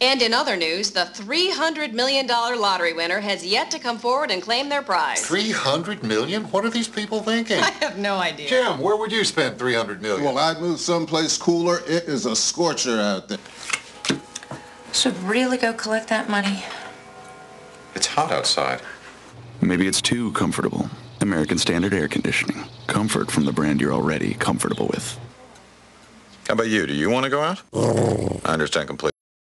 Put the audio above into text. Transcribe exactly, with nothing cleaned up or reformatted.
And in other news, the three hundred million dollars lottery winner has yet to come forward and claim their prize. three hundred million dollars? What are these people thinking? I have no idea. Jim, where would you spend three hundred million dollars? Well, I'd move someplace cooler. It is a scorcher out there. Should really go collect that money. It's hot outside. Maybe it's too comfortable. American Standard Air Conditioning. Comfort from the brand you're already comfortable with. How about you? Do you want to go out? I understand completely.